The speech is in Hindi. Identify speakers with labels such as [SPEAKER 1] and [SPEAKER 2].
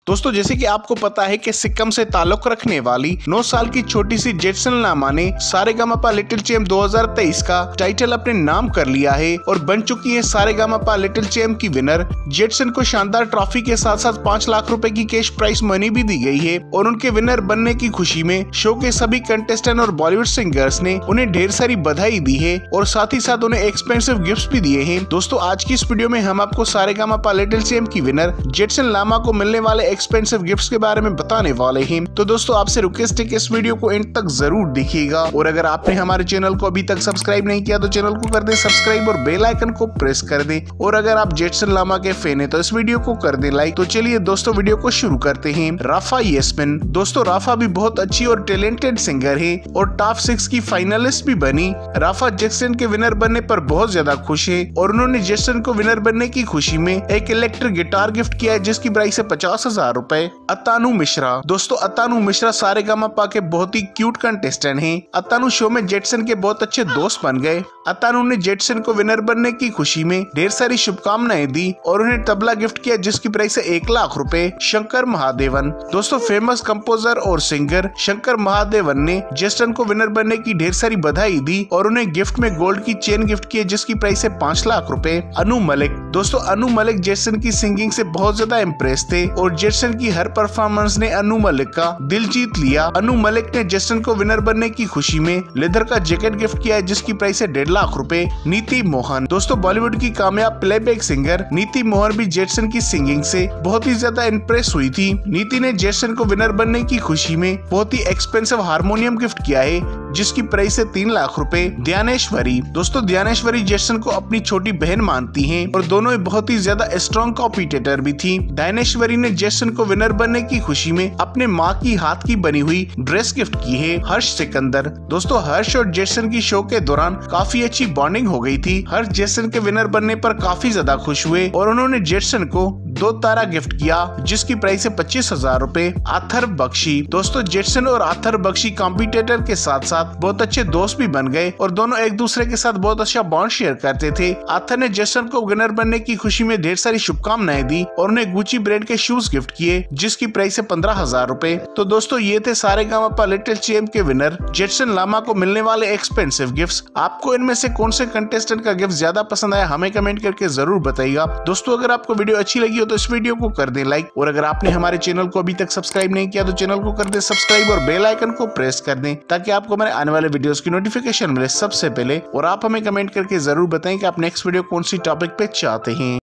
[SPEAKER 1] दोस्तों जैसे कि आपको पता है कि सिक्किम से ताल्लुक रखने वाली 9 साल की छोटी सी जेटसन लामा ने सारेगामापा लिटिल चैम्प 2023 का टाइटल अपने नाम कर लिया है और बन चुकी है सारेगामापा लिटिल चैम्प की विनर। जेटसन को शानदार ट्रॉफी के साथ साथ 5 लाख रुपए की कैश प्राइज मनी भी दी गई है और उनके विनर बनने की खुशी में शो के सभी कंटेस्टेंट और बॉलीवुड सिंगर्स ने उन्हें ढेर सारी बधाई दी है और साथ ही साथ उन्हें एक्सपेंसिव गिफ्ट्स भी दिए हैं। दोस्तों आज की इस वीडियो में हम आपको सारेगामापा लिटिल चैम्प की विनर जेटसन लामा को मिलने वाले एक्सपेंसिव गिफ्ट्स के बारे में बताने वाले हैं। तो दोस्तों आपसे रिक्वेस्ट है कि इस वीडियो को एंड तक जरूर देखिएगा और अगर आपने हमारे चैनल को अभी तक सब्सक्राइब नहीं किया तो चैनल को कर दे सब्सक्राइब और बेल आइकन को प्रेस कर दे और अगर आप जेटसन लामा के फैन है तो इस वीडियो को कर दे लाइक। तो चलिए दोस्तों वीडियो को शुरू करते हैं। राफा यास्मीन। दोस्तों राफा भी बहुत अच्छी और टैलेंटेड सिंगर है और टॉप 6 की फाइनलिस्ट भी बनी। राफा जेटसन के विनर बनने पर बहुत ज्यादा खुश है और उन्होंने जेटसन को विनर बनने की खुशी में एक इलेक्ट्रिक गिटार गिफ्ट किया है जिसकी प्राइस है 50,000 रुपए। अतानु मिश्रा। दोस्तों अतानु मिश्रा सारेगामापा के बहुत ही क्यूट कंटेस्टेंट हैं। अतानु शो में जेटसन के बहुत अच्छे दोस्त बन गए। अतानु ने जेटसन को विनर बनने की खुशी में ढेर सारी शुभकामनाएं दी और उन्हें तबला गिफ्ट किया जिसकी प्राइस है 1 लाख रुपए। शंकर महादेवन। दोस्तों फेमस कंपोजर और सिंगर शंकर महादेवन ने जेटसन को विनर बनने की ढेर सारी बधाई दी और उन्हें गिफ्ट में गोल्ड की चेन गिफ्ट की जिसकी प्राइस है 5 लाख रुपए। अनु मलिक। दोस्तों अनु मलिक जेटसन की सिंगिंग से बहुत ज्यादा इम्प्रेस थे और जेटसन की हर परफॉर्मेंस ने अनु मलिक का दिल जीत लिया। अनु मलिक ने जेटसन को विनर बनने की खुशी में लेदर का जैकेट गिफ्ट किया है जिसकी प्राइस है 1.5 लाख रुपए। नीति मोहन। दोस्तों बॉलीवुड की कामयाब प्लेबैक सिंगर नीति मोहन भी जेटसन की सिंगिंग से बहुत ही ज्यादा इम्प्रेस हुई थी। नीति ने जेटसन को विनर बनने की खुशी में बहुत ही एक्सपेंसिव हारमोनियम गिफ्ट किया है जिसकी प्राइस है 3 लाख रुपए। ध्यानेश्वरी। दोस्तों ध्यानेश्वरी जेटसन को अपनी छोटी बहन मानती हैं और दोनों ही बहुत ही ज्यादा स्ट्रॉन्ग कॉम्पिटिटर भी थी। ध्यानेश्वरी ने जेटसन को विनर बनने की खुशी में अपने माँ की हाथ की बनी हुई ड्रेस गिफ्ट की है। हर्ष सिकंदर। दोस्तों हर्ष और जेटसन की शो के दौरान काफी अच्छी बॉन्डिंग हो गई थी। हर्ष जेटसन के विनर बनने पर काफी ज्यादा खुश हुए और उन्होंने जेटसन को 2 तारा गिफ्ट किया जिसकी प्राइस है 25,000 रुपए। आथर बख्शी। दोस्तों जेटसन और आथर बख्शी कॉम्पिटिटर के साथ साथ बहुत अच्छे दोस्त भी बन गए और दोनों एक दूसरे के साथ बहुत अच्छा बॉन्ड शेयर करते थे। आथर ने जेटसन को विनर बनने की खुशी में ढेर सारी शुभकामनाएं दी और उन्हें गुची ब्रांड के शूज गिफ्ट किए जिसकी प्राइस है 15,000 रुपए। तो दोस्तों ये थे सारेगामापा लिटिल चैम्प के विनर जेटसन लामा को मिलने वाले एक्सपेंसिव गिफ्ट्स। आपको इनमें से कौन से कंटेस्टेंट का गिफ्ट ज्यादा पसंद आया हमें कमेंट करके जरूर बताइएगा। दोस्तों अगर आपको वीडियो अच्छी लगी हो तो इस वीडियो को कर दें लाइक और अगर आपने हमारे चैनल को अभी तक सब्सक्राइब नहीं किया तो चैनल को कर दें सब्सक्राइब और बेल आइकन को प्रेस कर दें ताकि आपको हमारे आने वाले वीडियोस की नोटिफिकेशन मिले सबसे पहले। और आप हमें कमेंट करके जरूर बताएं कि आप नेक्स्ट वीडियो कौन सी टॉपिक पे चाहते हैं।